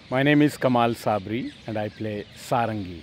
My name is Kamal Sabri and I play Sarangi.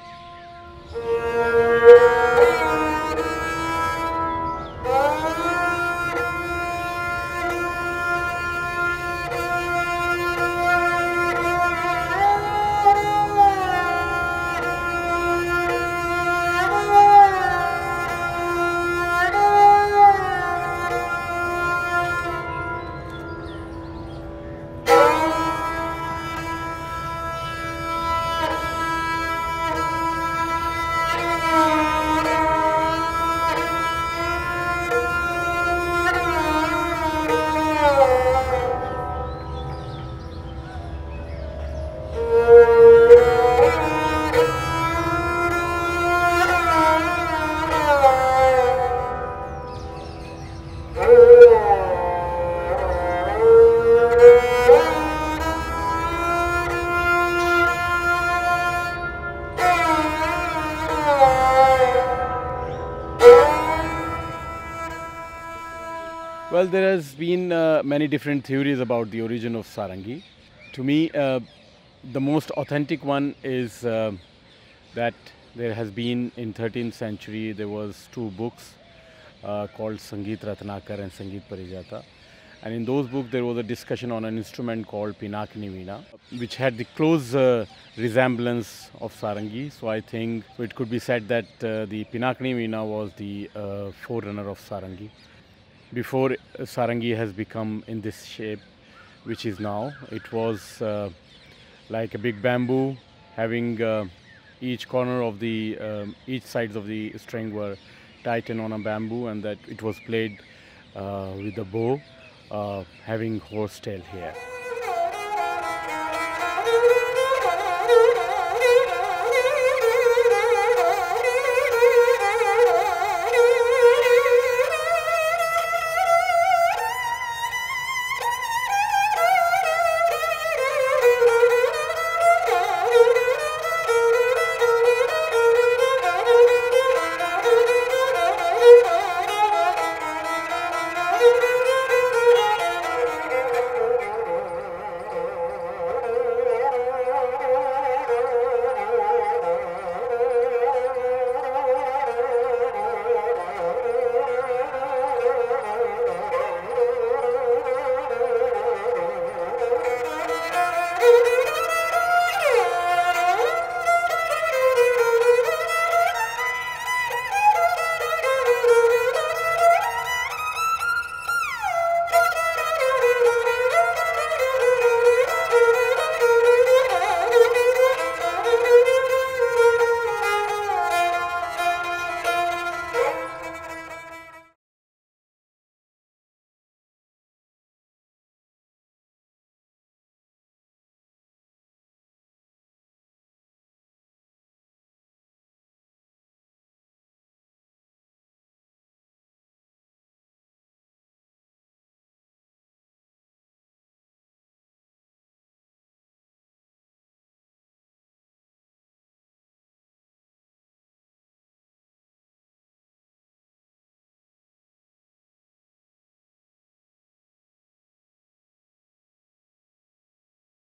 Well, there has been many different theories about the origin of Sarangi. To me, the most authentic one is that there has been in 13th century there was two books called Sangeet Ratnakar and Sangeet Parijata, and in those books there was a discussion on an instrument called Pinakni Veena, which had the close resemblance of Sarangi. So I think it could be said that the Pinakni Veena was the forerunner of Sarangi. Before Sarangi has become in this shape which is now, it was like a big bamboo having each corner of the each sides of the string were tightened on a bamboo, and that it was played with a bow having horsetail here.